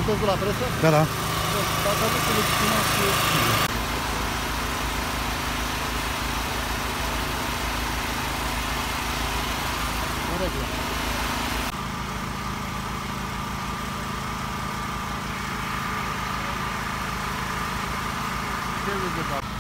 Sunteți de la presă? Da, da. Dacă aveți să le spuneți... În regulă. Ce vedeți de fapt?